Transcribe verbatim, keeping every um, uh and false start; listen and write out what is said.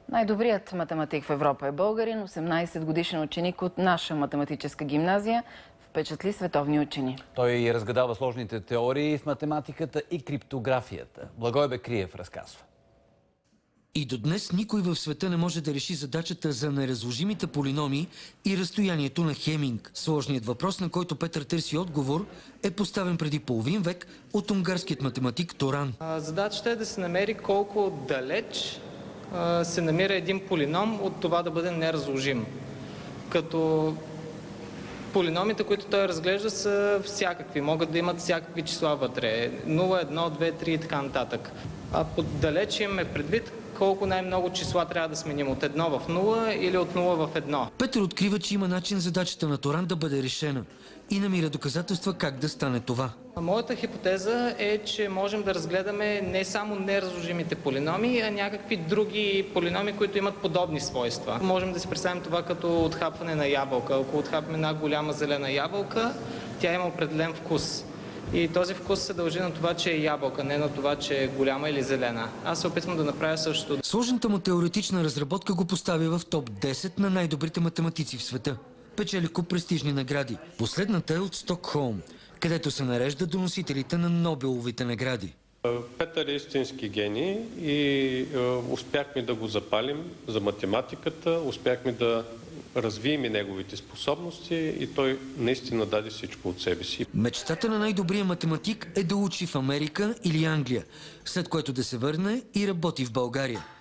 Най-добрият математик в Европа е българин, осемнайсет годишен ученик от наша математическа гимназия. Впечатли световни учени. Той разгадава сложните теории в математиката и криптографията. Благой Бекриев разказва. И до днес никой в света не може да реши задачата за неразложимите полиноми и разстоянието на Хеминг. Сложният въпрос, на който Петър търси отговор, е поставен преди половин век от унгарският математик Торан. Задачата е да се намери колко далеч се намира един полином от това да бъде неразложим. Като полиномите, които той разглежда, са всякакви. Могат да имат всякакви числа вътре. нула, едно, две, три и така нататък. А поддалеч имаме предвид колко най-много числа трябва да сменим. От едно в нула или от нула в едно. Петър открива, че има начин задачата на Торан да бъде решена и намира доказателства как да стане това. Моята хипотеза е, че можем да разгледаме не само неразложимите полиноми, а някакви други полиноми, които имат подобни свойства. Можем да си представим това като отхапване на ябълка. Ако отхапаме една голяма зелена ябълка, тя има определен вкус. И този вкус се дължи на това, че е ябълка, не на това, че е голяма или зелена. Аз се опитвам да направя същото. Сложната му теоретична разработка го поставя в топ десет на най-добрите математици в света. Печели куп престижни награди. Последната е от Стокхолм, където се нарежда до носителите на Нобеловите награди. Петър е истински гений и е, успяхме да го запалим за математиката, успяхме да развием и неговите способности и той наистина даде всичко от себе си. Мечтата на най-добрия математик е да учи в Америка или Англия, след което да се върне и работи в България.